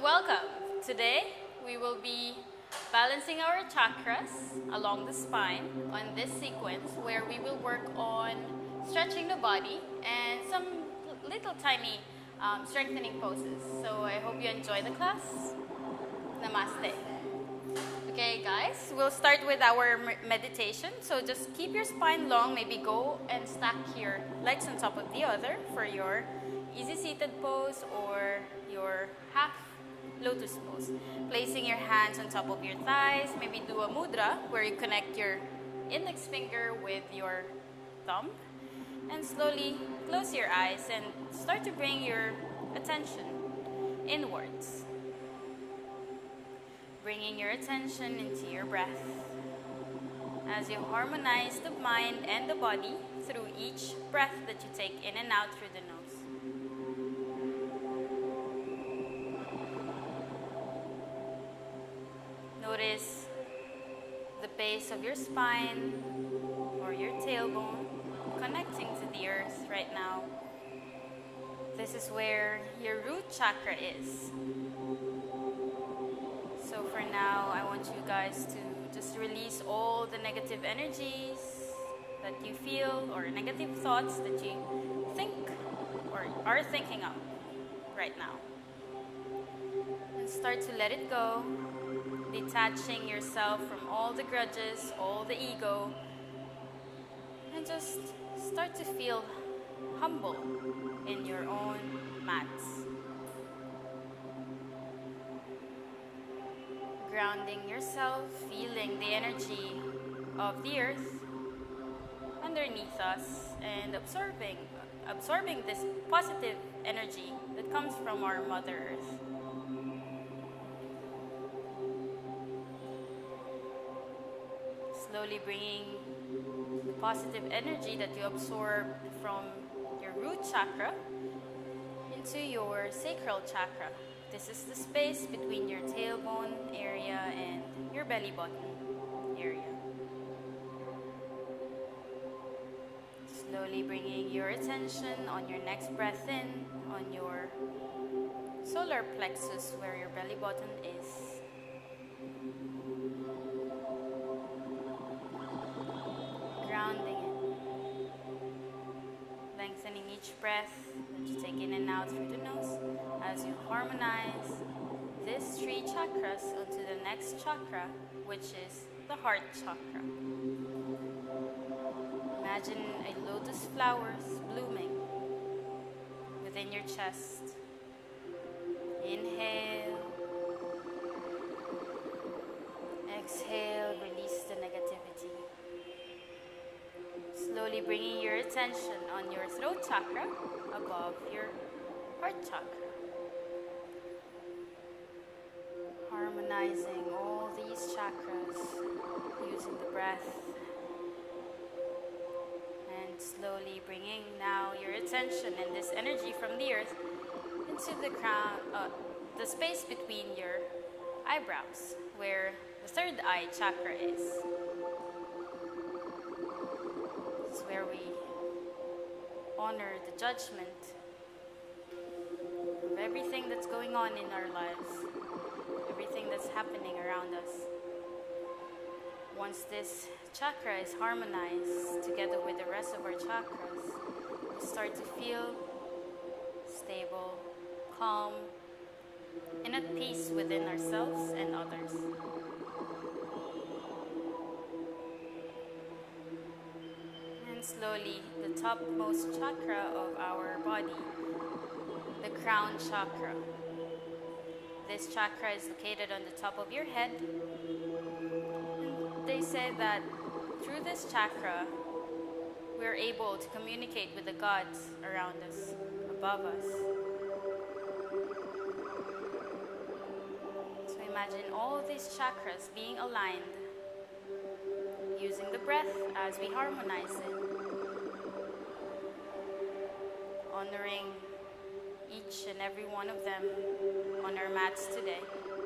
Welcome! Today we will be balancing our chakras along the spine on this sequence where we will work on stretching the body and some little tiny strengthening poses. So I hope you enjoy the class. Namaste. Okay guys, we'll start with our meditation. So just keep your spine long, maybe go and stack your legs on top of the other for your easy seated pose or your half lotus pose. Placing your hands on top of your thighs, maybe do a mudra where you connect your index finger with your thumb and slowly close your eyes and start to bring your attention inwards. Bringing your attention into your breath as you harmonize the mind and the body through each breath that you take in and out through the nose. Notice the base of your spine or your tailbone connecting to the earth right now. This is where your root chakra is. So for now, I want you guys to just release all the negative energies that you feel or negative thoughts that you think or are thinking of right now. And start to let it go, detaching yourself from all the grudges, all the ego, and just start to feel humble in your own mats. Grounding yourself, feeling the energy of the earth underneath us and absorbing this positive energy that comes from our Mother Earth. Slowly bringing the positive energy that you absorb from your root chakra into your sacral chakra. This is the space between your tailbone area and your belly button area. Slowly bringing your attention on your next breath in, on your solar plexus where your belly button is. Grounding it. Lengthening each breath that you take in and out through the nose as you harmonize these three chakras onto the next chakra, which is the heart chakra. Imagine a lotus flowers blooming within your chest. Inhale. Exhale, release the negativity. Slowly bringing your attention on your throat chakra above your heart chakra. Harmonizing all these chakras using the breath. And slowly bringing now your attention and this energy from the earth into the crown, the space between your eyebrows, where the third eye chakra is. This is where we honor the judgment of everything that's going on in our lives, everything that's happening around us. Once this chakra is harmonized together with the rest of our chakras, we start to feel stable, calm, and at peace within ourselves and others. And slowly, the topmost chakra of our body, the crown chakra. This chakra is located on the top of your head. And they say that through this chakra, we're able to communicate with the gods around us, above us. So imagine all these chakras being aligned, using the breath as we harmonize it, honoring each and every one of them on our mats today.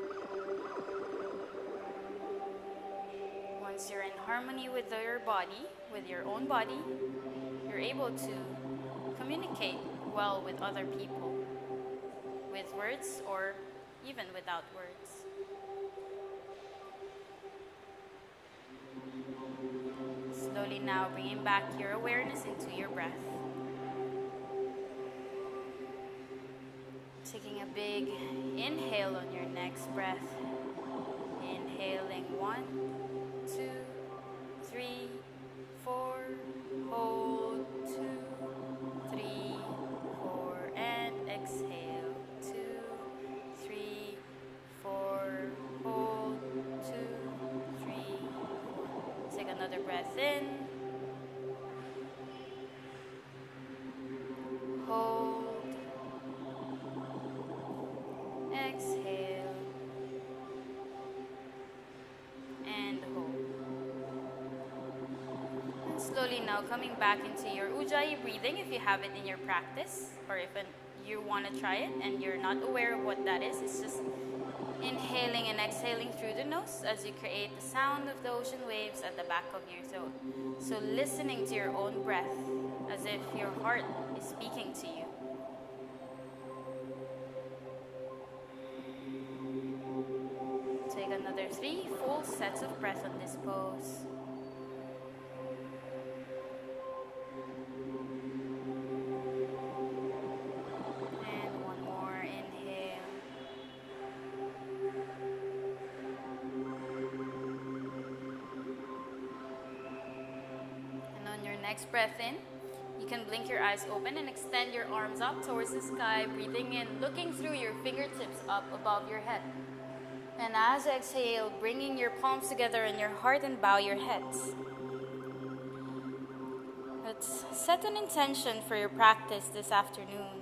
Once you're in harmony with your body, with your own body, you're able to communicate well with other people with words or even without words. Slowly now bringing back your awareness into your breath. Taking a big inhale on your next breath. Inhaling 1, 2, 3, 4. Hold 2, 3, 4, and exhale 2, 3, 4. Hold 2, 3, 4. Take another breath in. Hold. Exhale. And hold. And slowly now coming back into your Ujjayi breathing if you have it in your practice, or if you want to try it and you're not aware of what that is. It's just inhaling and exhaling through the nose as you create the sound of the ocean waves at the back of your throat. So listening to your own breath as if your heart is speaking to you. Take another 3 full sets of breath on this pose. And one more inhale. And on your next breath in, you can blink your eyes open and extend your arms up towards the sky, breathing in, looking through your fingertips up above your head. And as you exhale, bringing your palms together in your heart and bow your heads. Let's set an intention for your practice this afternoon.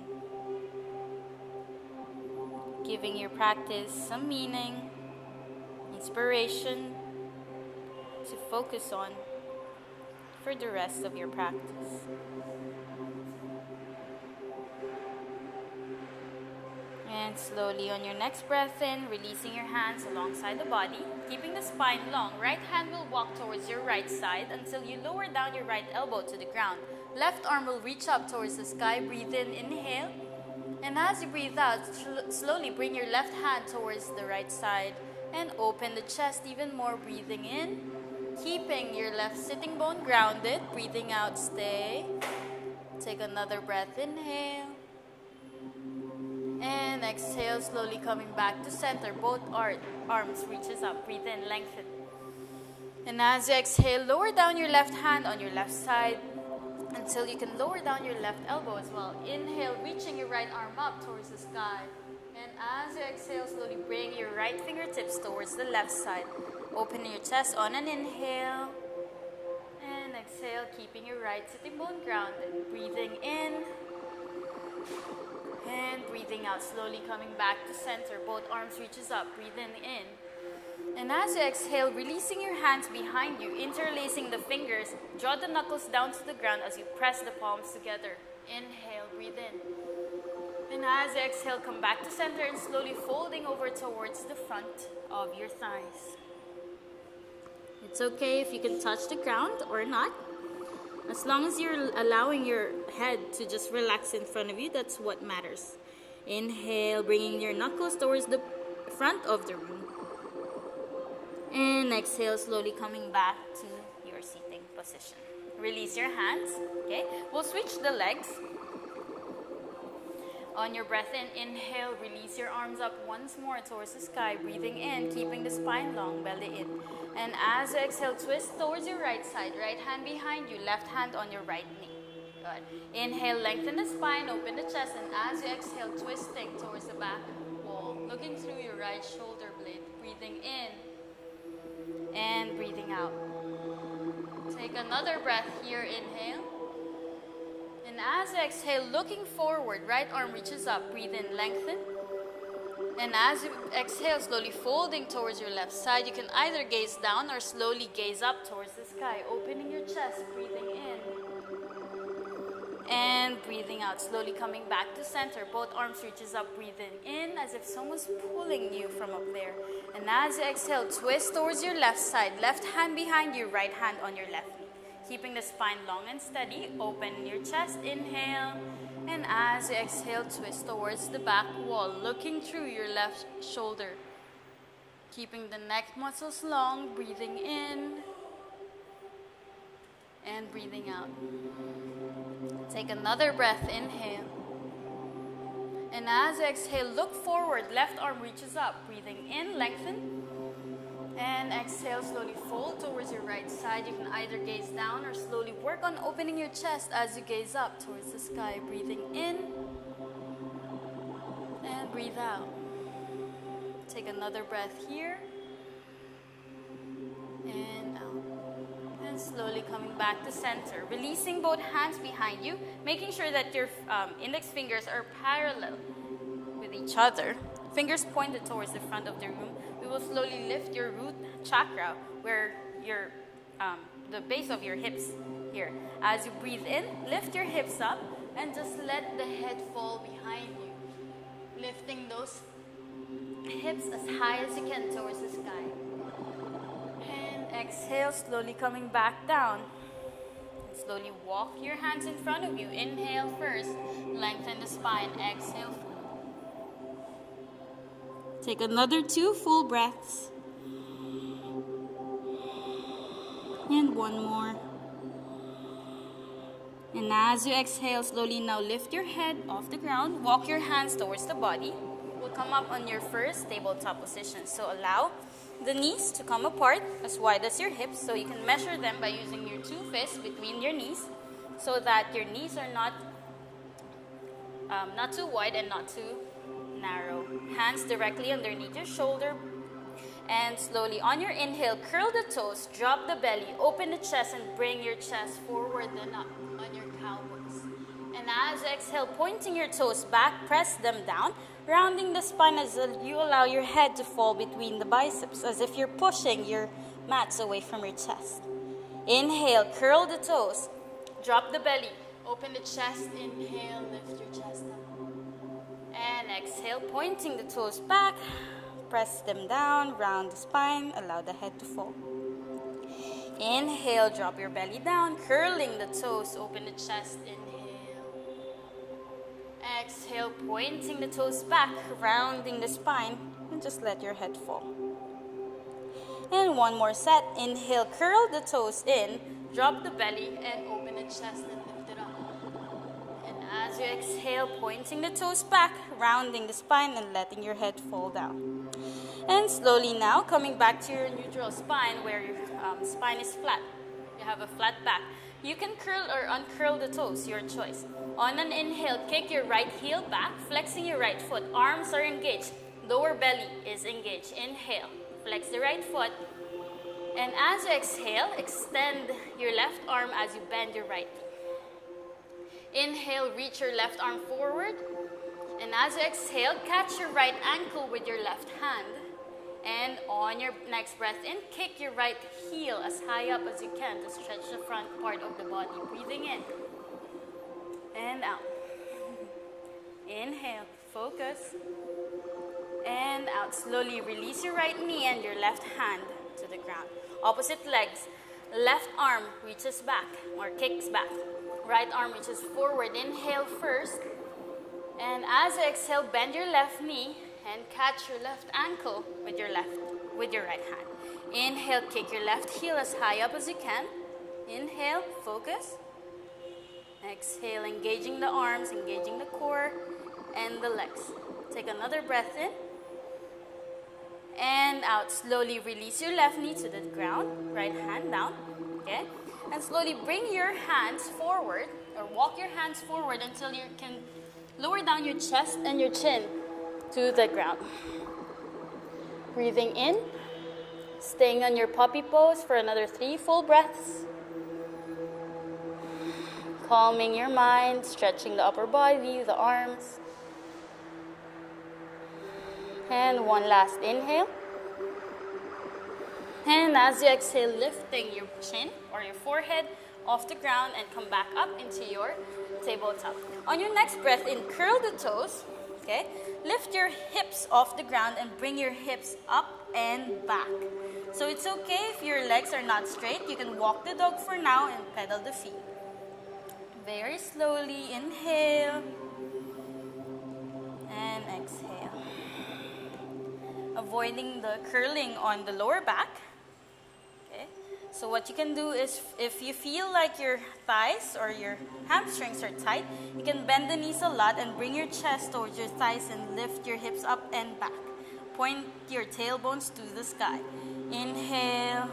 Giving your practice some meaning, inspiration to focus on for the rest of your practice. And slowly on your next breath in, releasing your hands alongside the body, keeping the spine long. Right hand will walk towards your right side until you lower down your right elbow to the ground. Left arm will reach up towards the sky. Breathe in, inhale. And as you breathe out, slowly bring your left hand towards the right side and open the chest even more. Breathing in, keeping your left sitting bone grounded. Breathing out, stay. Take another breath, inhale. And exhale, slowly coming back to center. Both arms reaches up. Breathe in, lengthen. And as you exhale, lower down your left hand on your left side until you can lower down your left elbow as well. Inhale, reaching your right arm up towards the sky. And as you exhale, slowly bring your right fingertips towards the left side. Open your chest on an inhale. And exhale, keeping your right sitting bone grounded. Breathing in. And breathing out, slowly coming back to center. Both arms reaches up, breathing in. And as you exhale, releasing your hands behind you, interlacing the fingers, draw the knuckles down to the ground as you press the palms together. Inhale, breathe in. And as you exhale, come back to center and slowly folding over towards the front of your thighs. It's okay if you can touch the ground or not. As long as you're allowing your head to just relax in front of you, that's what matters. Inhale, bringing your knuckles towards the front of the room. And exhale, slowly coming back to your seating position. Release your hands, okay? We'll switch the legs. On your breath in, inhale, release your arms up once more towards the sky. Breathing in, keeping the spine long, belly in. And as you exhale, twist towards your right side. Right hand behind you, left hand on your right knee. Good. Inhale, lengthen the spine, open the chest. And as you exhale, twisting towards the back wall. Looking through your right shoulder blade. Breathing in. And breathing out. Take another breath here, inhale. And as you exhale, looking forward, right arm reaches up, breathe in, lengthen. And as you exhale, slowly folding towards your left side, you can either gaze down or slowly gaze up towards the sky, opening your chest, breathing in. And breathing out, slowly coming back to center. Both arms reaches up, breathing in as if someone's pulling you from up there. And as you exhale, twist towards your left side, left hand behind you, right hand on your left knee. Keeping the spine long and steady, open your chest, inhale. And as you exhale, twist towards the back wall, looking through your left shoulder. Keeping the neck muscles long, breathing in and breathing out. Take another breath, inhale. And as you exhale, look forward, left arm reaches up, breathing in, lengthen. And exhale, slowly fold towards your right side. You can either gaze down or slowly work on opening your chest as you gaze up towards the sky. Breathing in and breathe out. Take another breath here and out. And slowly coming back to center. Releasing both hands behind you, making sure that your index fingers are parallel with each other. Fingers pointed towards the front of the room. We will slowly lift your root chakra, where your the base of your hips here. As you breathe in, lift your hips up and just let the head fall behind you. Lifting those hips as high as you can towards the sky. And exhale, slowly coming back down. Slowly walk your hands in front of you. Inhale first, lengthen the spine. Exhale. Take another 2 full breaths. And one more. And as you exhale, slowly now lift your head off the ground. Walk your hands towards the body. We'll come up on your first tabletop position. So allow the knees to come apart as wide as your hips. So you can measure them by using your 2 fists between your knees, so that your knees are not too wide and not too narrow. Hands directly underneath your shoulder. And slowly on your inhale, curl the toes, drop the belly, open the chest, and bring your chest forward and up on your cow pose. And as you exhale, pointing your toes back, press them down, rounding the spine as you allow your head to fall between the biceps, as if you're pushing your mats away from your chest. Inhale, curl the toes, drop the belly, open the chest, inhale, lift your chest up. And exhale, pointing the toes back, press them down, round the spine, allow the head to fall. Inhale, drop your belly down, curling the toes, open the chest, inhale. Exhale, pointing the toes back, rounding the spine, and just let your head fall. And one more set. Inhale, curl the toes in, drop the belly, and open the chest and lift it up. As you exhale, pointing the toes back, rounding the spine and letting your head fall down. And slowly now, coming back to your neutral spine where your spine is flat. You have a flat back. You can curl or uncurl the toes, your choice. On an inhale, kick your right heel back, flexing your right foot. Arms are engaged. Lower belly is engaged. Inhale, flex the right foot. And as you exhale, extend your left arm as you bend your right knee. Inhale, reach your left arm forward. And as you exhale, catch your right ankle with your left hand. And on your next breath in, kick your right heel as high up as you can to stretch the front part of the body. Breathing in and out. Inhale, focus. And out. Slowly release your right knee and your left hand to the ground. Opposite legs. Left arm reaches back or kicks back. Right arm reaches forward. Inhale first. And as you exhale, bend your left knee and catch your left ankle with your right hand. Inhale, kick your left heel as high up as you can. Inhale, focus. Exhale, engaging the arms, engaging the core and the legs. Take another breath in. And out. Slowly release your left knee to the ground. Right hand down. Okay? And slowly bring your hands forward or walk your hands forward until you can lower down your chest and your chin to the ground. Breathing in. Staying on your puppy pose for another 3 full breaths. Calming your mind, stretching the upper body, the arms. And one last inhale. And as you exhale, lifting your chin or your forehead off the ground and come back up into your tabletop. On your next breath in, curl the toes. Okay? Lift your hips off the ground and bring your hips up and back. So it's okay if your legs are not straight. You can walk the dog for now and pedal the feet. Very slowly, inhale and exhale. Avoiding the curling on the lower back. Okay. So what you can do is, if you feel like your thighs or your hamstrings are tight, you can bend the knees a lot and bring your chest towards your thighs and lift your hips up and back. Point your tailbones to the sky. Inhale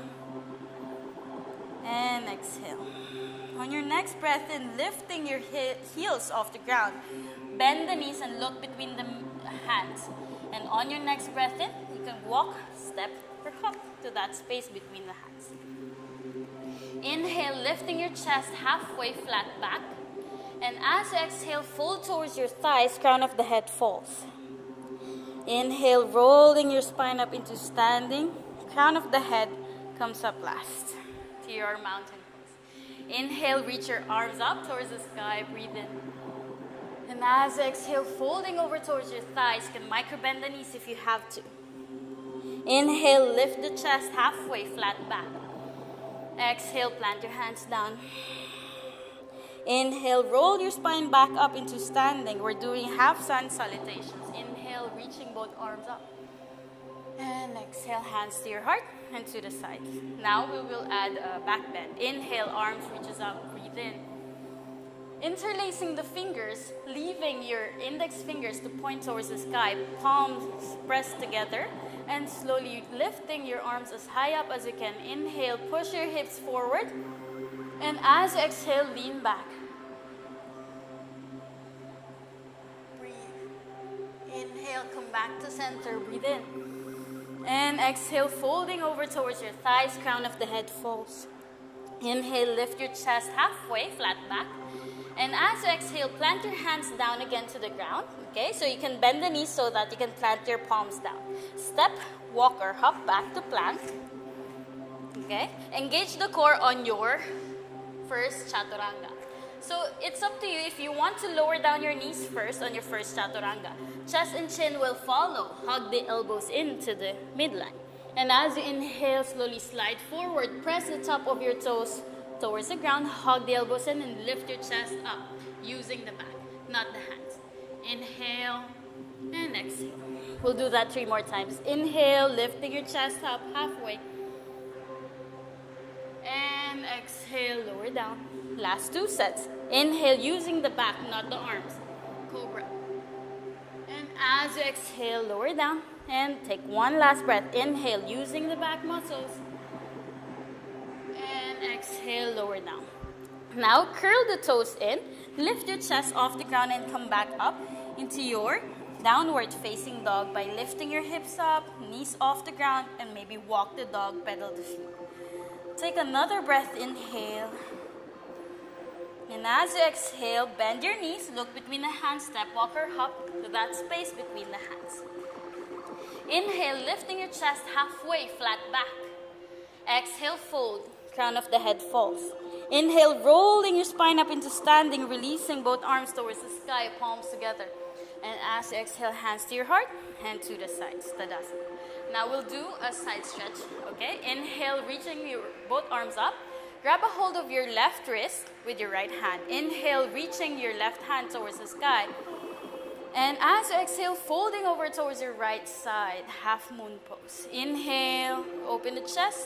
and exhale. On your next breath in, lifting your heels off the ground, bend the knees and look between the hands. And on your next breath in, you can walk, step, or hop to that space between the hands. Inhale, lifting your chest halfway flat back. And as you exhale, fold towards your thighs, crown of the head falls. Inhale, rolling your spine up into standing. Crown of the head comes up last to your mountain pose. Inhale, reach your arms up towards the sky, breathe in. And as you exhale, folding over towards your thighs, you can micro bend the knees if you have to. Inhale, lift the chest halfway flat back. Exhale, plant your hands down. Inhale, roll your spine back up into standing. We're doing half sun salutations. Inhale, reaching both arms up. And exhale, hands to your heart and to the side. Now we will add a back bend. Inhale, arms reaches up, breathe in. Interlacing the fingers, leaving your index fingers to point towards the sky, palms pressed together, and slowly lifting your arms as high up as you can. Inhale, push your hips forward, and as you exhale, lean back. Breathe. Inhale, come back to center, breathe in. And exhale, folding over towards your thighs, crown of the head falls. Inhale, lift your chest halfway, flat back. And as you exhale, plant your hands down again to the ground. Okay, so you can bend the knees so that you can plant your palms down. Step, walk, or hop back to plank. Okay, engage the core on your first chaturanga. So it's up to you if you want to lower down your knees first on your first chaturanga. Chest and chin will follow. Hug the elbows into the midline. And as you inhale, slowly slide forward. Press the top of your toes towards the ground. Hug the elbows in and lift your chest up using the back, not the hands. Inhale and exhale. We'll do that 3 more times. Inhale, lifting your chest up halfway. And exhale, lower down. Last 2 sets. Inhale, using the back, not the arms. Cobra. And as you exhale, lower down. And take 1 last breath. Inhale, using the back muscles. And exhale, lower down. Now, curl the toes in. Lift your chest off the ground and come back up into your downward facing dog by lifting your hips up, knees off the ground, and maybe walk the dog, pedal the feet. Take another breath, inhale. And as you exhale, bend your knees, look between the hands, step, walk, or hop to that space between the hands. Inhale, lifting your chest halfway, flat back. Exhale, fold, crown of the head falls. Inhale, rolling your spine up into standing, releasing both arms towards the sky, palms together. And as you exhale, hands to your heart and to the sides, Tadasana. Now we'll do a side stretch, okay? Inhale, reaching your both arms up. Grab a hold of your left wrist with your right hand. Inhale, reaching your left hand towards the sky. And as you exhale, folding over towards your right side, half moon pose. Inhale, open the chest.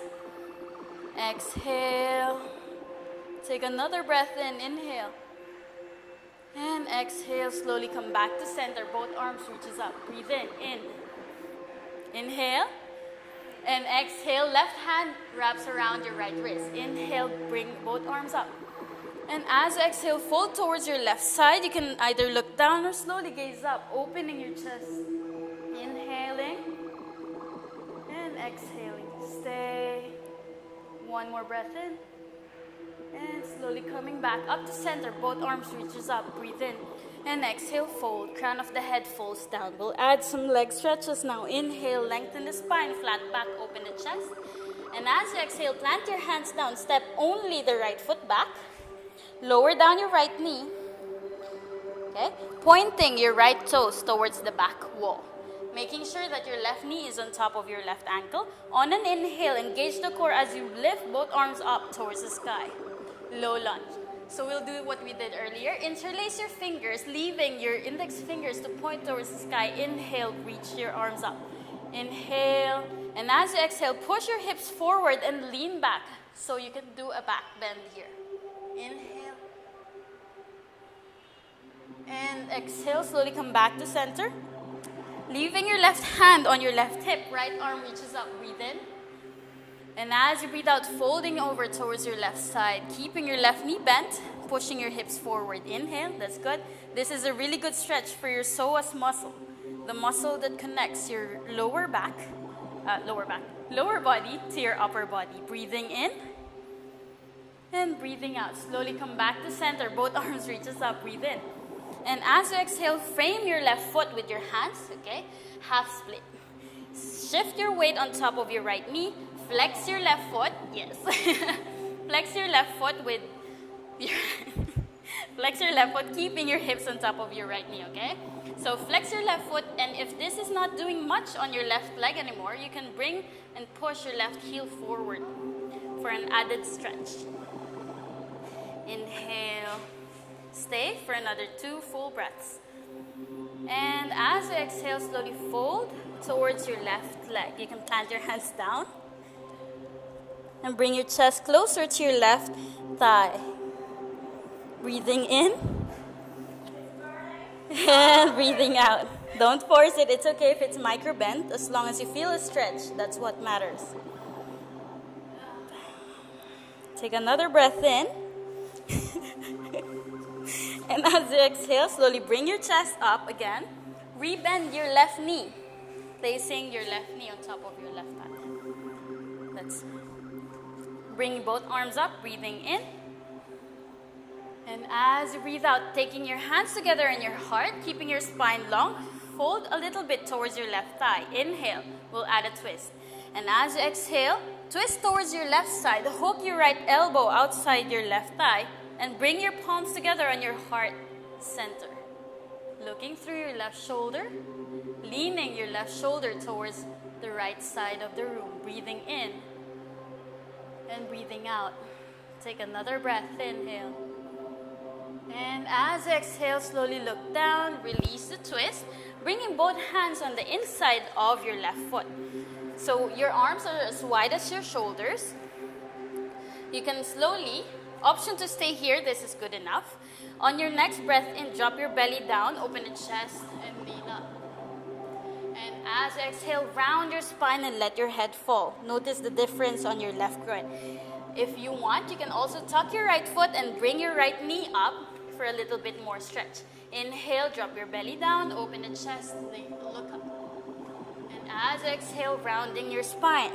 Exhale. Take another breath in, inhale. And exhale, slowly come back to center. Both arms reaches up. Breathe in. Inhale. And exhale, left hand wraps around your right wrist. Inhale, bring both arms up. And as you exhale, fold towards your left side. You can either look down or slowly gaze up, opening your chest. Inhaling and exhaling. Stay. 1 more breath in. And slowly coming back up to center. Both arms reaches up. Breathe in. And exhale, fold. Crown of the head falls down. We'll add some leg stretches now. Inhale, lengthen the spine. Flat back, open the chest. And as you exhale, plant your hands down. Step only the right foot back. Lower down your right knee. Okay? Pointing your right toes towards the back wall. Making sure that your left knee is on top of your left ankle. On an inhale, engage the core as you lift both arms up towards the sky. Low lunge. So we'll do what we did earlier. Interlace your fingers, leaving your index fingers to point towards the sky. Inhale, reach your arms up. Inhale, and as you exhale, push your hips forward and lean back. So you can do a back bend here. Inhale. And exhale, slowly come back to center. Leaving your left hand on your left hip, right arm reaches up, breathe in. And as you breathe out, folding over towards your left side, keeping your left knee bent, pushing your hips forward. Inhale, that's good. This is a really good stretch for your psoas muscle, the muscle that connects your lower body to your upper body. Breathing in and breathing out. Slowly come back to center, both arms reaches up, breathe in. And as you exhale, frame your left foot with your hands, okay? Half split. Shift your weight on top of your right knee. Flex your left foot, yes. Flex your left foot with your flex your left foot, keeping your hips on top of your right knee, okay? So flex your left foot, and if this is not doing much on your left leg anymore, you can bring and push your left heel forward for an added stretch. Inhale. Stay for another 2 full breaths. And as you exhale, slowly fold towards your left leg. You can plant your hands down. And bring your chest closer to your left thigh. Breathing in. And breathing out. Don't force it. It's okay if it's micro bend. As long as you feel a stretch, that's what matters. Take another breath in. And as you exhale, slowly bring your chest up again. Rebend your left knee. Placing your left knee on top of your left thigh. Let's bring both arms up, breathing in. And as you breathe out, taking your hands together in your heart, keeping your spine long, fold a little bit towards your left thigh. Inhale, we'll add a twist. And as you exhale, twist towards your left side. Hook your right elbow outside your left thigh. And bring your palms together on your heart center. Looking through your left shoulder, leaning your left shoulder towards the right side of the room. Breathing in and breathing out. Take another breath, inhale. And as you exhale, slowly look down, release the twist, bringing both hands on the inside of your left foot. So your arms are as wide as your shoulders. You can slowly, option to stay here, this is good enough. On your next breath in, drop your belly down, open the chest, and lean up. And as you exhale, round your spine and let your head fall. Notice the difference on your left groin. If you want, you can also tuck your right foot and bring your right knee up for a little bit more stretch. Inhale, drop your belly down, open the chest, look up. And as you exhale, rounding your spine.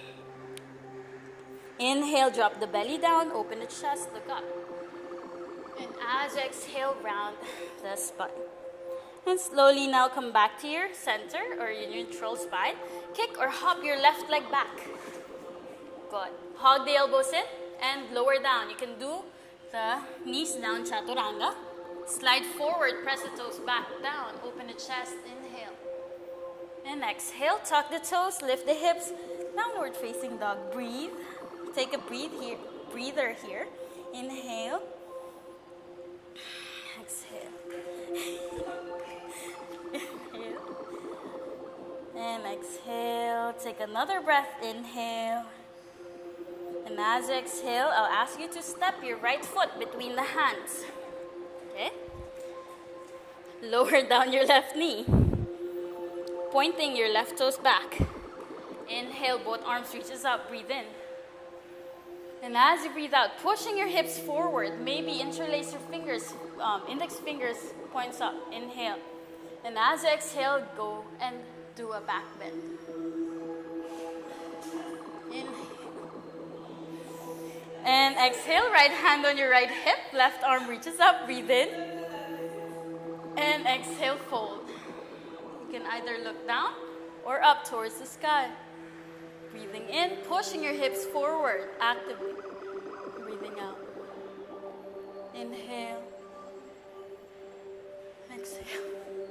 Inhale, drop the belly down, open the chest, look up. And as you exhale, round the spine. And slowly now come back to your center or your neutral spine. Kick or hop your left leg back. Good. Hug the elbows in and lower down. You can do the knees down, chaturanga. Slide forward, press the toes back down. Open the chest, inhale. And exhale, tuck the toes, lift the hips. Downward facing dog. Breathe. Take a breather here. Inhale. Exhale. Inhale. And exhale. Take another breath. Inhale. And as you exhale, I'll ask you to step your right foot between the hands. Okay? Lower down your left knee. Pointing your left toes back. Inhale, both arms reaches up. Breathe in. And as you breathe out, pushing your hips forward. Maybe interlace your fingers, index fingers points up. Inhale. And as you exhale, go and do a back bend. Inhale. And exhale, right hand on your right hip, left arm reaches up, breathe in. And exhale, fold. You can either look down or up towards the sky. Breathing in, pushing your hips forward actively. Breathing out. Inhale. Exhale.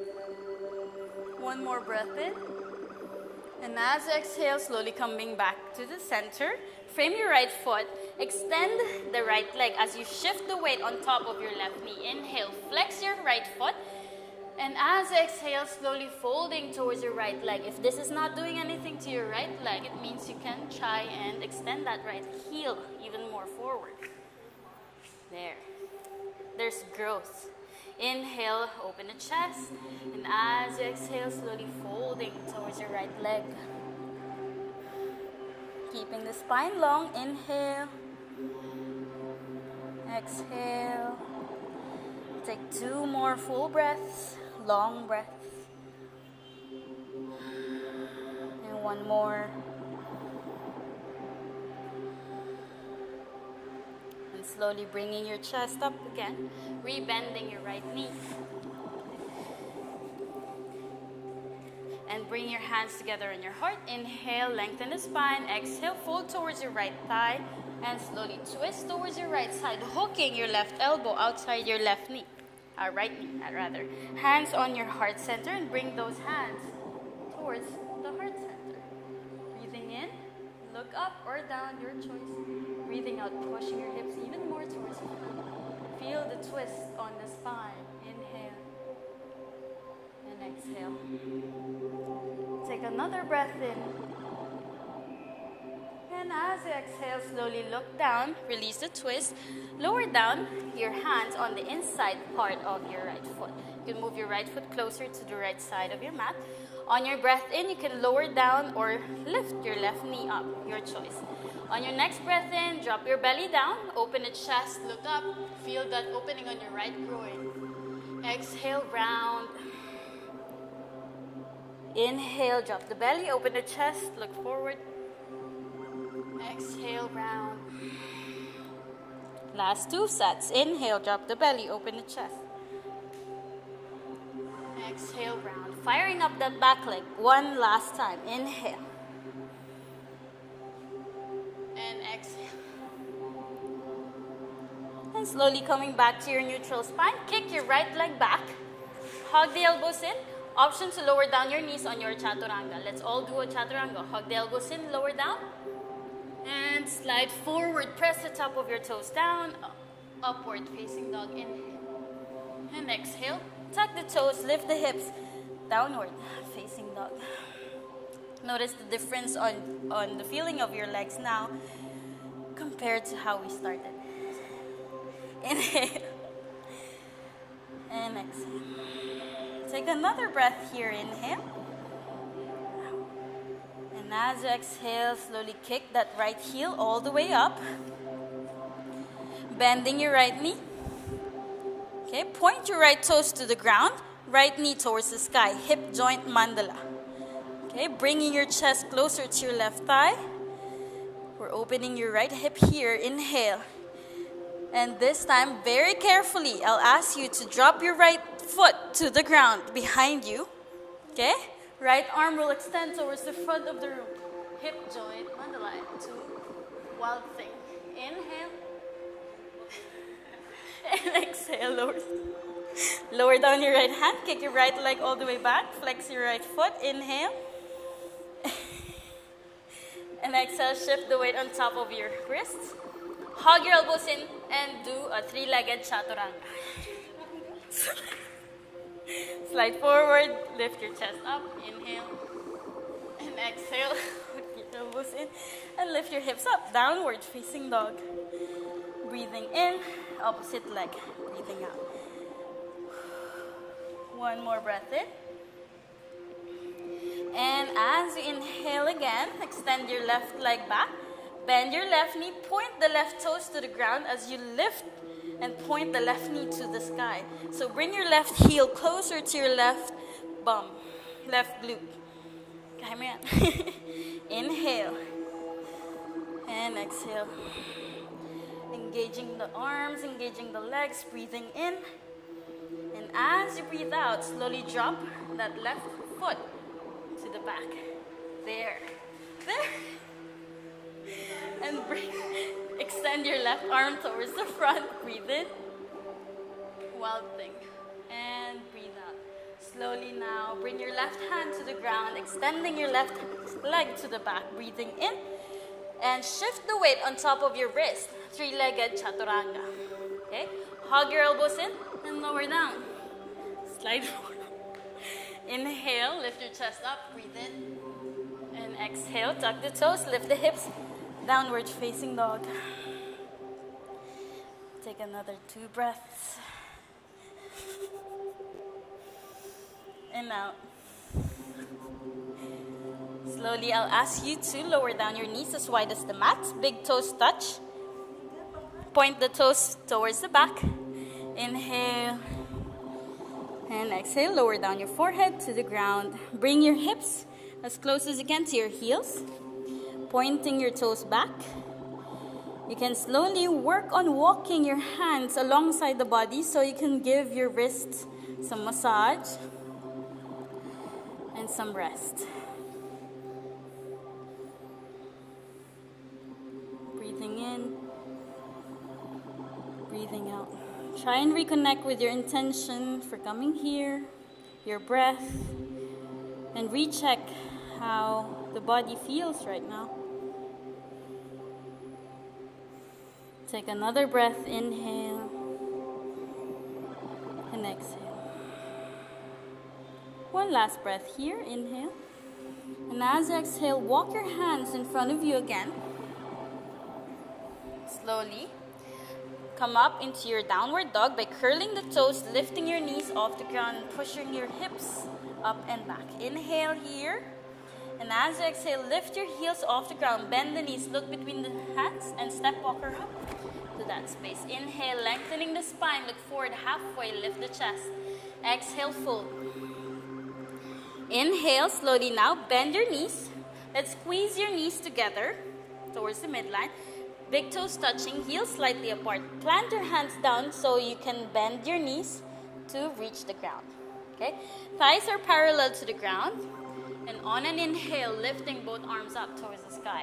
One more breath in. And as you exhale, slowly coming back to the center. Frame your right foot Extend the right leg as you shift the weight on top of your left knee. Inhale, flex your right foot. And as you exhale, slowly folding towards your right leg. If this is not doing anything to your right leg, it means you can try and extend that right heel even more forward. There. There's growth. Inhale, open the chest. And as you exhale, slowly folding towards your right leg. Keeping the spine long. Inhale. Exhale. Take 2 more full breaths. Long breaths. And 1 more. And slowly bringing your chest up again. Rebending your right knee. And bring your hands together on your heart. Inhale, lengthen the spine. Exhale, fold towards your right thigh. And slowly twist towards your right side, hooking your left elbow outside your left knee. Right knee, rather. Hands on your heart center and bring those hands towards the heart center. Breathing in, look up or down, your choice. Breathing out, pushing your hips even more towards the front. Feel the twist on the spine. Inhale and exhale. Take another breath in. And as you exhale, slowly look down, release the twist, lower down your hands on the inside part of your right foot. You can move your right foot closer to the right side of your mat. On your breath in, you can lower down or lift your left knee up, your choice. On your next breath in, drop your belly down, open the chest, look up, feel that opening on your right groin. Exhale, round. Inhale, drop the belly, open the chest, look forward. Exhale, round. Last 2 sets. Inhale, drop the belly, open the chest. Exhale, round. Firing up that back leg. 1 last time. Inhale. And exhale. And slowly coming back to your neutral spine. Kick your right leg back. Hug the elbows in. Option to lower down your knees on your chaturanga. Let's all do a chaturanga. Hug the elbows in, lower down. And slide forward, press the top of your toes down, upward facing dog, inhale. And exhale, tuck the toes, lift the hips, downward facing dog. Notice the difference on the feeling of your legs now compared to how we started. Inhale. And exhale. Take another breath here, inhale. And as you exhale, slowly kick that right heel all the way up. Bending your right knee. Okay, point your right toes to the ground. Right knee towards the sky. Hip joint mandala. Okay, bringing your chest closer to your left thigh. We're opening your right hip here. Inhale. And this time, very carefully, I'll ask you to drop your right foot to the ground behind you. Okay? Right arm will extend towards the front of the room. Hip joint, mandala, 2, wild thing. Inhale. And exhale, lower down your right hand. Kick your right leg all the way back. Flex your right foot. Inhale. And exhale, shift the weight on top of your wrists. Hug your elbows in and do a 3-legged chaturanga. Slide forward, lift your chest up, inhale, and exhale, hook your elbows in, and lift your hips up, downward facing dog. Breathing in, opposite leg, breathing out. 1 more breath in. And as you inhale again, extend your left leg back, bend your left knee, point the left toes to the ground as you lift and point the left knee to the sky. So bring your left heel closer to your left bum, left glute. Come in. Inhale. And exhale. Engaging the arms, engaging the legs, breathing in. And as you breathe out, slowly drop that left foot to the back. There. And extend your left arm towards the front. Breathe in. Wild thing. And breathe out. Slowly now, bring your left hand to the ground, extending your left leg to the back. Breathing in. And shift the weight on top of your wrist. Three-legged chaturanga. Okay? Hug your elbows in and lower down. Slide forward. Inhale, lift your chest up, breathe in. And exhale, tuck the toes, lift the hips, downward facing dog. Take another 2 breaths. And out. Slowly, I'll ask you to lower down your knees as wide as the mat. Big toes touch. Point the toes towards the back. Inhale. And exhale, lower down your forehead to the ground. Bring your hips as close as you can to your heels. Pointing your toes back. You can slowly work on walking your hands alongside the body so you can give your wrists some massage and some rest. Breathing in, breathing out. Try and reconnect with your intention for coming here, your breath, and recheck how the body feels right now. Take another breath, inhale, and exhale. One last breath here, inhale. And as you exhale, walk your hands in front of you again. Slowly. Come up into your downward dog by curling the toes, lifting your knees off the ground, and pushing your hips up and back. Inhale here. And as you exhale, lift your heels off the ground, bend the knees, look between the hands, and step walker up to that space. Inhale, lengthening the spine, look forward halfway, lift the chest. Exhale, fold. Inhale, slowly now, bend your knees. Let's squeeze your knees together towards the midline. Big toes touching, heels slightly apart. Plant your hands down so you can bend your knees to reach the ground. Okay? Thighs are parallel to the ground. And on an inhale, lifting both arms up towards the sky.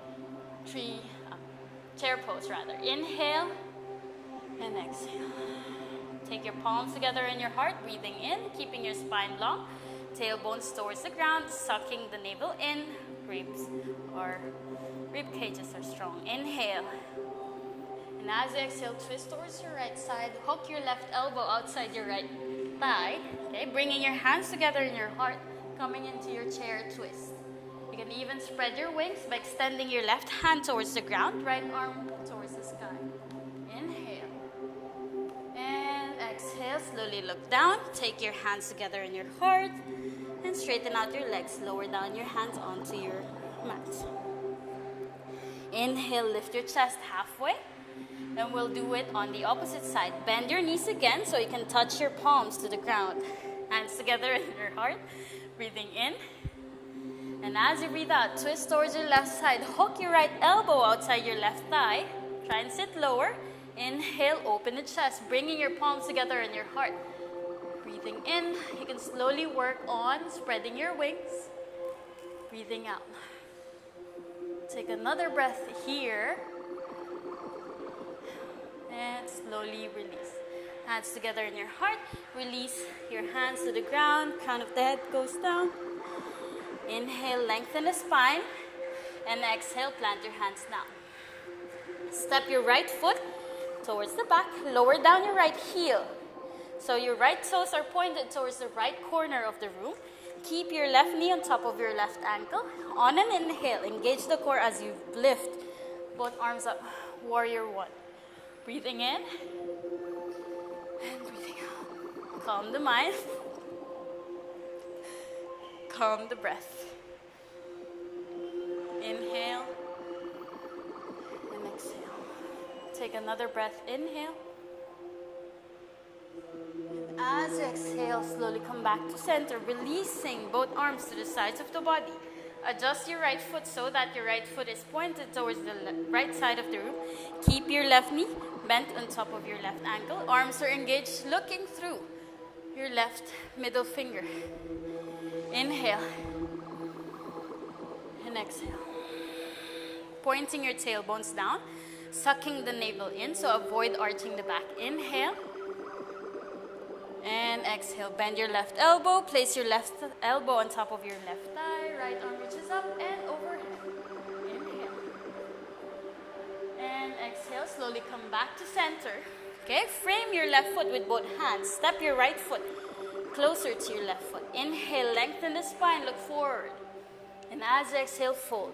Chair pose rather. Inhale and exhale. Take your palms together in your heart, breathing in, keeping your spine long. Tailbones towards the ground, sucking the navel in. Ribs or rib cages are strong. Inhale. And as you exhale, twist towards your right side. Hook your left elbow outside your right thigh. Okay, bringing your hands together in your heart. Coming into your chair twist. You can even spread your wings by extending your left hand towards the ground, right arm towards the sky. Inhale. And exhale, slowly look down. Take your hands together in your heart and straighten out your legs. Lower down your hands onto your mat. Inhale, lift your chest halfway. And we'll do it on the opposite side. Bend your knees again so you can touch your palms to the ground. Hands together in your heart. Breathing in. And as you breathe out, twist towards your left side. Hook your right elbow outside your left thigh. Try and sit lower. Inhale, open the chest, bringing your palms together in your heart. Breathing in. You can slowly work on spreading your wings. Breathing out. Take another breath here. And slowly release. Hands together in your heart. Release your hands to the ground. Crown of the head goes down. Inhale, lengthen the spine. And exhale, plant your hands down. Step your right foot towards the back. Lower down your right heel. So your right toes are pointed towards the right corner of the room. Keep your left knee on top of your left ankle. On an inhale, engage the core as you lift both arms up. Warrior one. Breathing in. And breathing out. Calm the mind. Calm the breath. Inhale. And exhale. Take another breath. Inhale. And as you exhale, slowly come back to center, releasing both arms to the sides of the body. Adjust your right foot so that your right foot is pointed towards the right side of the room. Keep your left knee bent on top of your left ankle. Arms are engaged, looking through your left middle finger. Inhale. And exhale. Pointing your tailbones down, sucking the navel in, so avoid arching the back. Inhale. And exhale. Bend your left elbow. Place your left elbow on top of your left thigh. Right arm reaches up and overhead. Inhale. And exhale, slowly come back to center. Okay, frame your left foot with both hands. Step your right foot closer to your left foot. Inhale, lengthen the spine, look forward. And as you exhale, fold.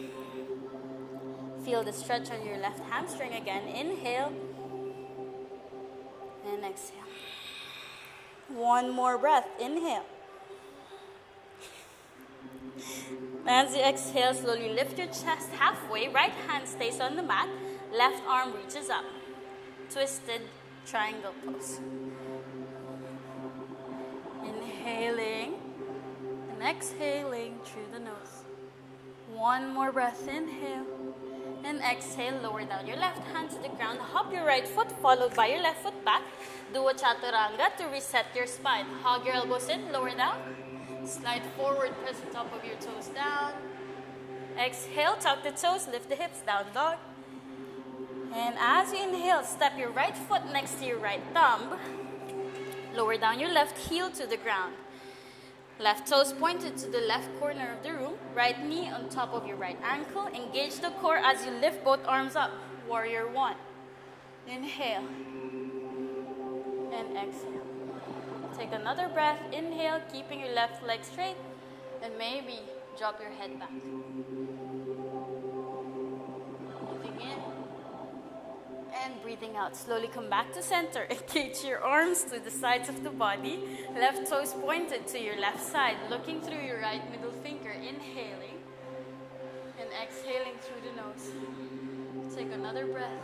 Feel the stretch on your left hamstring again. Inhale and exhale. One more breath. Inhale. As you exhale, slowly lift your chest halfway. Right hand stays on the mat. Left arm reaches up. Twisted triangle pose. Inhaling and exhaling through the nose. One more breath. Inhale and exhale. Lower down your left hand to the ground. Hop your right foot followed by your left foot back. Do a chaturanga to reset your spine. Hug your elbows in. Lower down. Slide forward. Press the top of your toes down. Exhale. Tuck the toes. Lift the hips. Down dog. And as you inhale, step your right foot next to your right thumb. Lower down your left heel to the ground. Left toes pointed to the left corner of the room. Right knee on top of your right ankle. Engage the core as you lift both arms up. Warrior one. Inhale. And exhale. Take another breath. Inhale, keeping your left leg straight. And maybe drop your head back. Breathing in. And breathing out. Slowly come back to center. Engage your arms to the sides of the body. Left toes pointed to your left side. Looking through your right middle finger. Inhaling. And exhaling through the nose. Take another breath.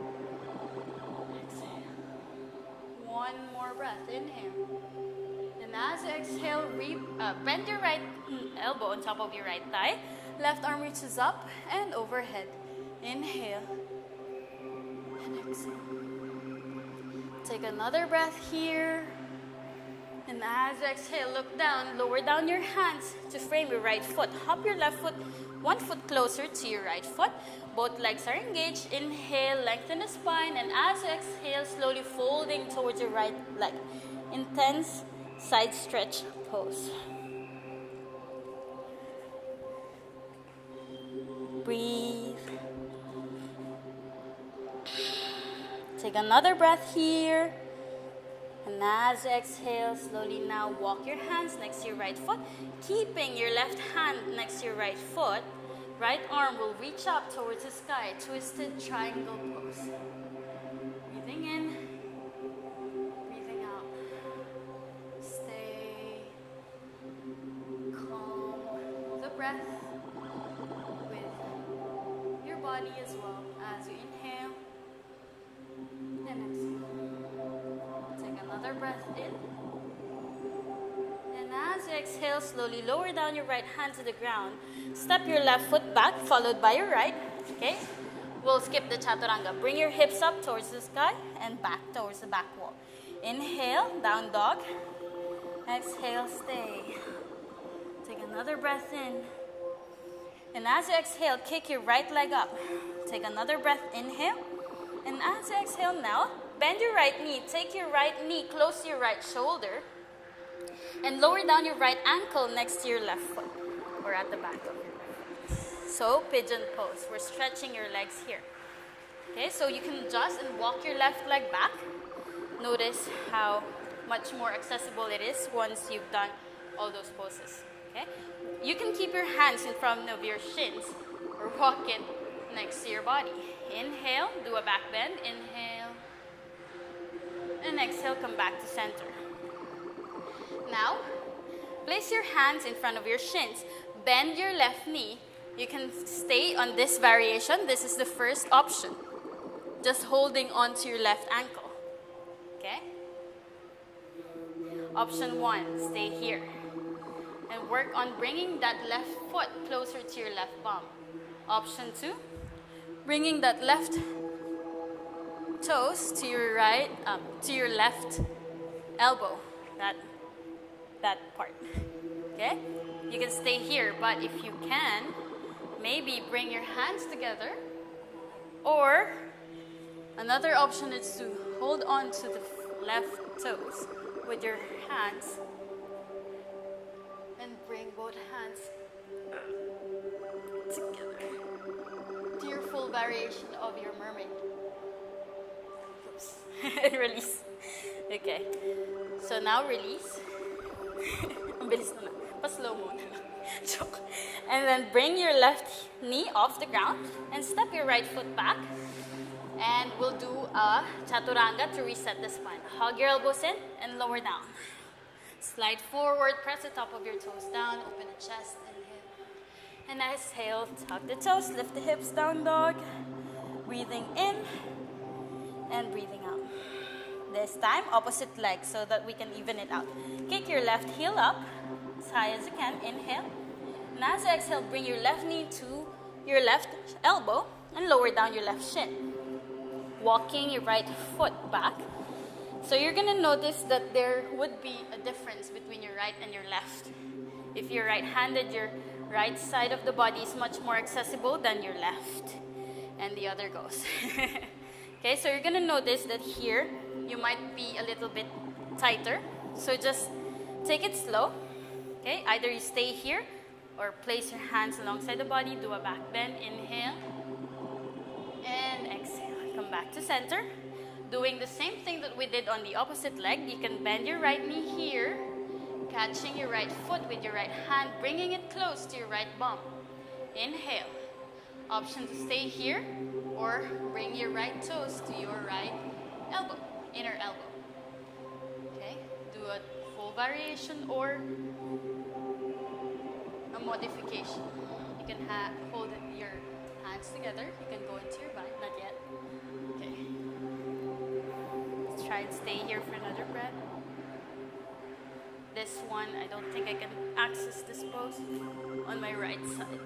Exhale. One more breath. Inhale. And as you exhale, bend your right elbow on top of your right thigh. Left arm reaches up and overhead. Inhale. Exhale. Take another breath here. And as you exhale, look down. Lower down your hands to frame your right foot. Hop your left foot one foot closer to your right foot. Both legs are engaged. Inhale, lengthen the spine. And as you exhale, slowly folding towards your right leg. Intense side stretch pose. Breathe. Take another breath here. And as you exhale, slowly now walk your hands next to your right foot. Keeping your left hand next to your right foot. Right arm will reach up towards the sky. Twisted triangle pose. Breathing in. Breathing out. Stay calm. The breath with your body as well as you inhale. And exhale. Take another breath in. And as you exhale, slowly lower down your right hand to the ground. Step your left foot back, followed by your right. Okay? We'll skip the chaturanga. Bring your hips up towards the sky and back towards the back wall. Inhale, down dog. Exhale, stay. Take another breath in. And as you exhale, kick your right leg up. Take another breath, inhale. And as you exhale now, bend your right knee. Take your right knee close to your right shoulder. And lower down your right ankle next to your left foot. Or at the back of your left foot. So, pigeon pose. We're stretching your legs here. Okay, so you can adjust and walk your left leg back. Notice how much more accessible it is once you've done all those poses. Okay, you can keep your hands in front of your shins or walk it next to your body. Inhale, do a back bend. Inhale. And exhale, come back to center. Now, place your hands in front of your shins. Bend your left knee. You can stay on this variation. This is the first option. Just holding onto your left ankle. Okay? Option 1, stay here. And work on bringing that left foot closer to your left bum. Option 2, bringing that left toes to your right, to your left elbow. That part. Okay? You can stay here, but if you can, maybe bring your hands together. Or another option is to hold on to the left toes with your hands and bring both hands together to your full full variation of your mermaid. Oops. And release. Okay. So now release. Ang bilis naman. Pa-slow mo na lang. Joke. And then bring your left knee off the ground and step your right foot back. And we'll do a chaturanga to reset the spine. Hug your elbows in and lower down. Slide forward, press the top of your toes down, open the chest, inhale. And exhale, tuck the toes, lift the hips, down dog. Breathing in and breathing out. This time, opposite leg so that we can even it out. Kick your left heel up as high as you can, inhale. And as you exhale, bring your left knee to your left elbow and lower down your left shin. Walking your right foot back. So you're gonna notice that there would be a difference between your right and your left. If you're right-handed, your right side of the body is much more accessible than your left. And the other goes. Okay, so you're gonna notice that here, you might be a little bit tighter. So just take it slow. Okay, either you stay here or place your hands alongside the body, do a back bend, inhale, and exhale. Come back to center. Doing the same thing that we did on the opposite leg. You can bend your right knee here, catching your right foot with your right hand, bringing it close to your right bum. Inhale. Option to stay here or bring your right toes to your right elbow, inner elbow. Okay, do a full variation or a modification. You can hold your hands together. You can go into your bind, not yet. Okay. Let's try and stay here for another breath. This one, I don't think I can access this pose on my right side.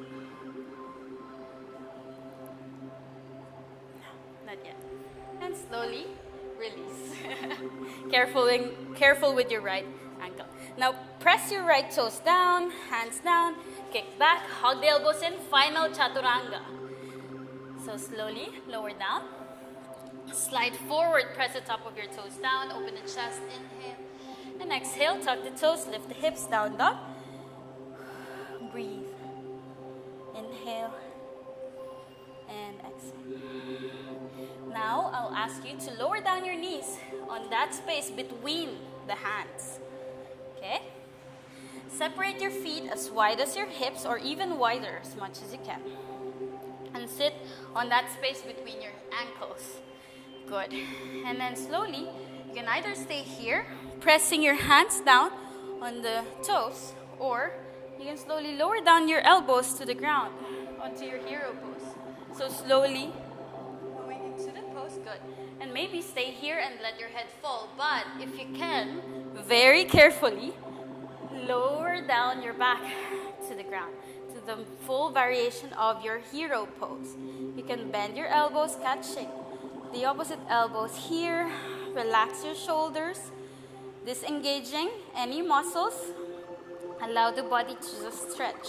No, not yet. And slowly release. Careful with your right ankle. Now press your right toes down, hands down, kick back, hug the elbows in, final chaturanga. So slowly lower down. Slide forward, press the top of your toes down, open the chest, inhale. And exhale, tuck the toes, lift the hips, down dog. Breathe. Inhale. And exhale. Now, I'll ask you to lower down your knees on that space between the hands. Okay? Separate your feet as wide as your hips or even wider as much as you can. And sit on that space between your ankles. Good. And then slowly, you can either stay here, pressing your hands down on the toes, or you can slowly lower down your elbows to the ground, onto your hero pose. So slowly, going into the pose, good. And maybe stay here and let your head fall, but if you can, very carefully, lower down your back to the ground, to the full variation of your hero pose. You can bend your elbows, catching the opposite elbows here. Relax your shoulders, disengaging any muscles. Allow the body to just stretch.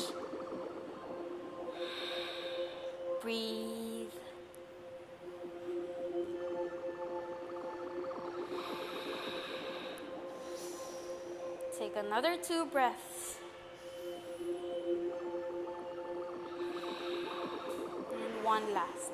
Breathe. Take another 2 breaths. And one last.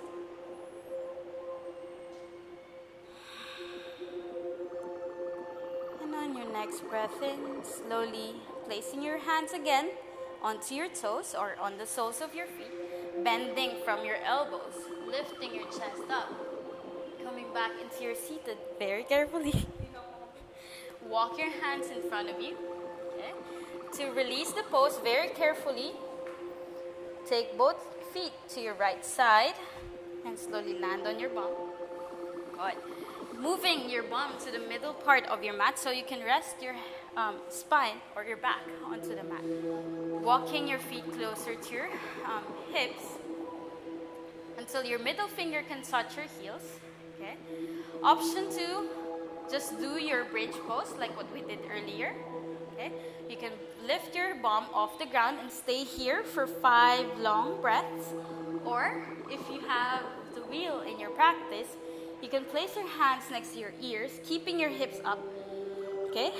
Next breath in, slowly placing your hands again onto your toes or on the soles of your feet, bending from your elbows, lifting your chest up, coming back into your seated very carefully. Walk your hands in front of you. Okay? To release the pose very carefully, take both feet to your right side and slowly land on your bum. Good. Moving your bum to the middle part of your mat so you can rest your spine or your back onto the mat. Walking your feet closer to your hips until your middle finger can touch your heels. Okay. Option 2, just do your bridge pose like what we did earlier. Okay. You can lift your bum off the ground and stay here for 5 long breaths. Or if you have the wheel in your practice, you can place your hands next to your ears, keeping your hips up. Okay?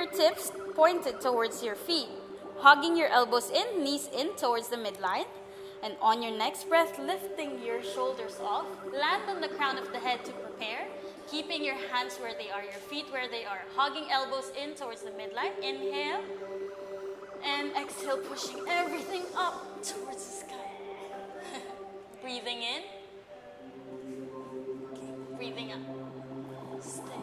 Fingertips pointed towards your feet. Hugging your elbows in, knees in towards the midline. And on your next breath, lifting your shoulders off, land on the crown of the head to prepare, keeping your hands where they are, your feet where they are, hugging elbows in towards the midline. Inhale, and exhale, pushing everything up towards the sky. Breathing in, okay. Breathing up, stay.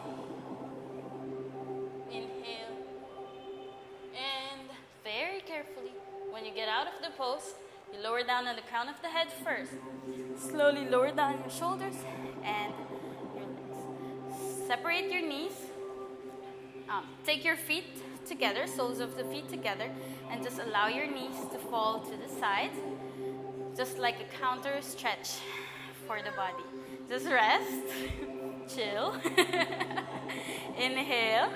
Inhale, and very carefully, when you get out of the pose, you lower down on the crown of the head first. Slowly lower down your shoulders and your legs. Separate your knees. Take your feet together, soles of the feet together, and just allow your knees to fall to the sides, just like a counter stretch for the body. Just rest, chill. Inhale.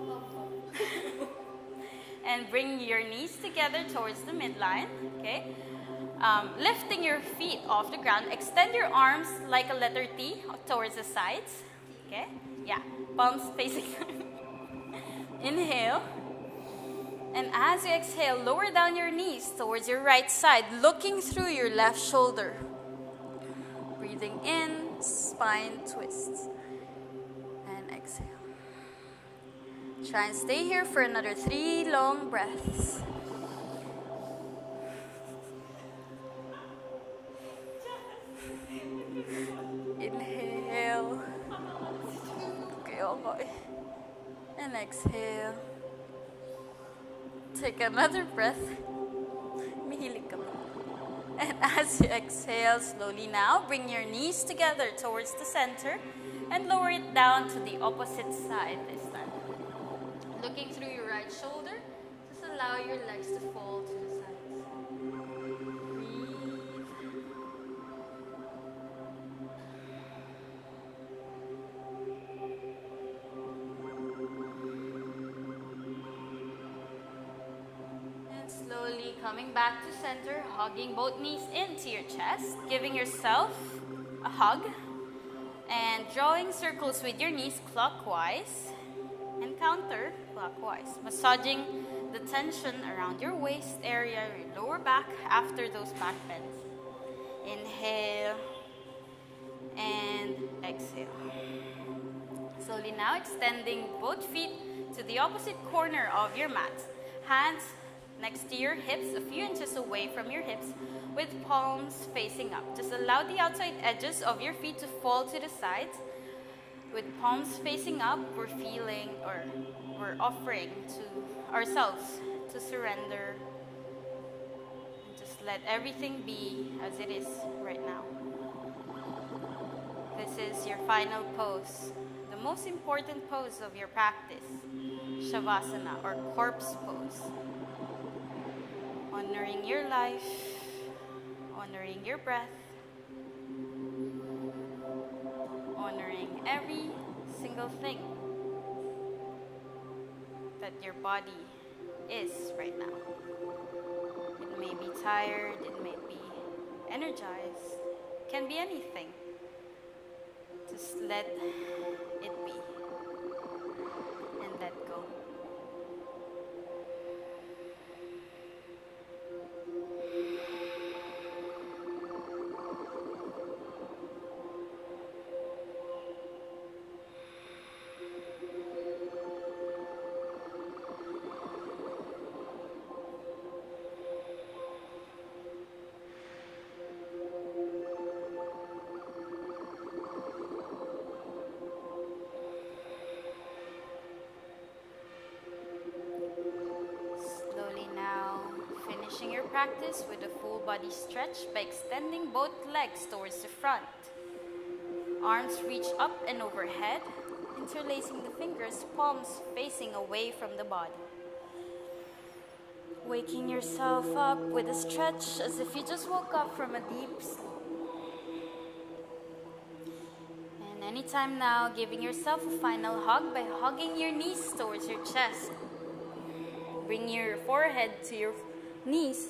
And bring your knees together towards the midline, okay? Lifting your feet off the ground, extend your arms like a letter T towards the sides, okay? Yeah, palms facing. Inhale. And as you exhale, lower down your knees towards your right side, looking through your left shoulder. Breathing in, spine twists. And exhale. Try and stay here for another 3 long breaths. Inhale. Okay. And exhale. Take another breath. Mihilig ka ba? And as you exhale, slowly now, bring your knees together towards the center and lower it down to the opposite side this time. Looking through your right shoulder, just allow your legs to fall to the sides. Breathe. And slowly coming back to center, hugging both knees into your chest, giving yourself a hug, and drawing circles with your knees clockwise and counterclockwise, massaging the tension around your waist area, your lower back after those back bends. Inhale and exhale. Slowly now extending both feet to the opposite corner of your mat. Hands next to your hips, a few inches away from your hips, with palms facing up. Just allow the outside edges of your feet to fall to the sides. With palms facing up, we're feeling, or we're offering to ourselves to surrender and just let everything be as it is right now. This is your final pose, the most important pose of your practice, Shavasana or corpse pose. Honoring your life, honoring your breath, honoring every single thing that your body is right now. It may be tired, it may be energized, it can be anything. Just let it be and let go. Finishing your practice with a full body stretch by extending both legs towards the front. Arms reach up and overhead, interlacing the fingers, palms facing away from the body. Waking yourself up with a stretch as if you just woke up from a deep sleep. And anytime now, giving yourself a final hug by hugging your knees towards your chest. Bring your forehead to your knees.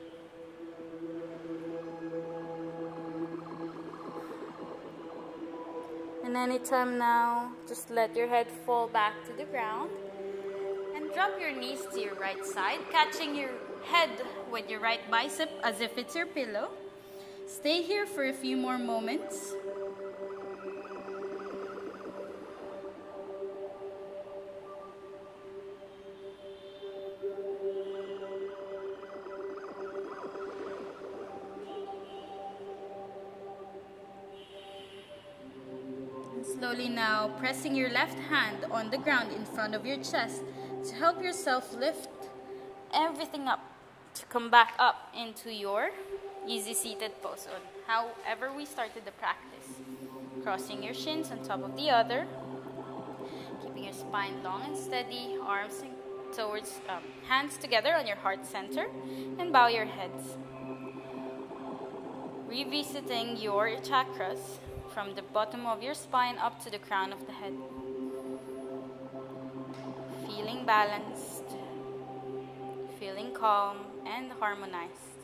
And anytime now, just let your head fall back to the ground and drop your knees to your right side, catching your head with your right bicep as if it's your pillow. Stay here for a few more moments. Slowly now pressing your left hand on the ground in front of your chest to help yourself lift everything up to come back up into your easy seated pose, or however we started the practice. Crossing your shins on top of the other, keeping your spine long and steady, arms towards hands together on your heart center, and bow your heads. Revisiting your chakras from the bottom of your spine up to the crown of the head. Feeling balanced, feeling calm and harmonized.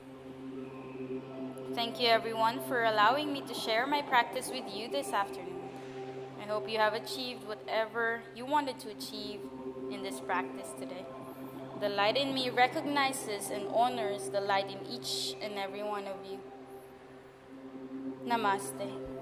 Thank you everyone for allowing me to share my practice with you this afternoon. I hope you have achieved whatever you wanted to achieve in this practice today. The light in me recognizes and honors the light in each and every one of you. Namaste.